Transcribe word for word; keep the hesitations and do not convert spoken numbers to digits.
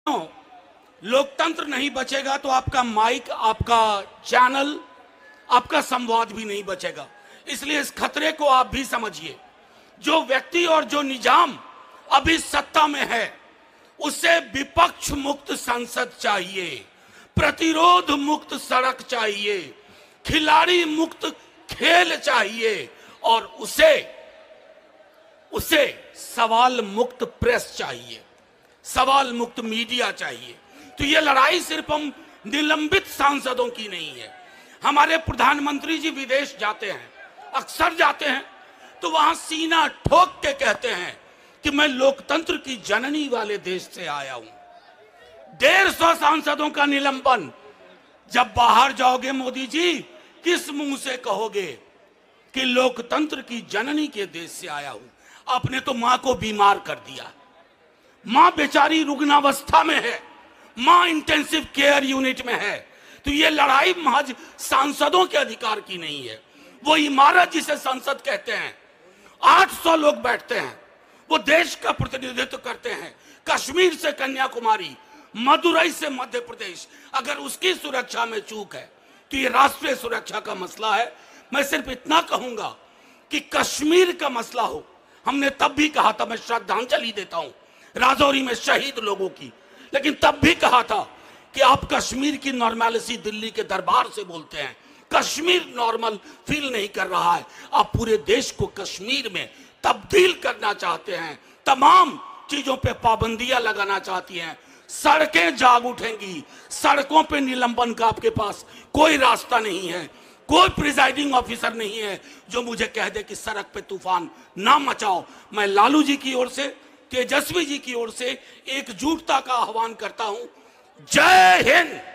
लोकतंत्र नहीं बचेगा तो आपका माइक, आपका चैनल, आपका संवाद भी नहीं बचेगा। इसलिए इस खतरे को आप भी समझिए। जो व्यक्ति और जो निजाम अभी सत्ता में है उसे विपक्ष मुक्त संसद चाहिए, प्रतिरोध मुक्त सड़क चाहिए, खिलाड़ी मुक्त खेल चाहिए और उसे उसे सवाल मुक्त प्रेस चाहिए, सवाल मुक्त मीडिया चाहिए। तो ये लड़ाई सिर्फ हम निलंबित सांसदों की नहीं है। हमारे प्रधानमंत्री जी विदेश जाते हैं, अक्सर जाते हैं, तो वहां सीना ठोक के कहते हैं कि मैं लोकतंत्र की जननी वाले देश से आया हूं। डेढ़ सौ सांसदों का निलंबन। जब बाहर जाओगे मोदी जी, किस मुंह से कहोगे कि लोकतंत्र की जननी के देश से आया हूं? आपने तो मां को बीमार कर दिया। मां बेचारी रुग्णावस्था में है, मां इंटेंसिव केयर यूनिट में है। तो ये लड़ाई महज सांसदों के अधिकार की नहीं है। वो इमारत जिसे संसद कहते हैं, आठ सौ लोग बैठते हैं, वो देश का प्रतिनिधित्व करते हैं। कश्मीर से कन्याकुमारी, मदुरई से मध्य प्रदेश, अगर उसकी सुरक्षा में चूक है तो ये राष्ट्रीय सुरक्षा का मसला है। मैं सिर्फ इतना कहूंगा कि कश्मीर का मसला हो, हमने तब भी कहा था, मैं श्रद्धांजलि देता हूं राजौरी में शहीद लोगों की, लेकिन तब भी कहा था कि आप कश्मीर की नॉर्मलिटी दिल्ली के दरबार से बोलते हैं। कश्मीर नॉर्मल फील नहीं कर रहा है। आप पूरे देश को कश्मीर में तब्दील करना चाहते हैं, तमाम चीजों पे पाबंदियां लगाना चाहती हैं। सड़कें जाग उठेंगी, सड़कों पे निलंबन का आपके पास कोई रास्ता नहीं है। कोई प्रिजाइडिंग ऑफिसर नहीं है जो मुझे कह दे कि सड़क पे तूफान ना मचाओ। मैं लालू जी की ओर से, तेजस्वी जी की ओर से एकजुटता का आह्वान करता हूं। जय हिंद।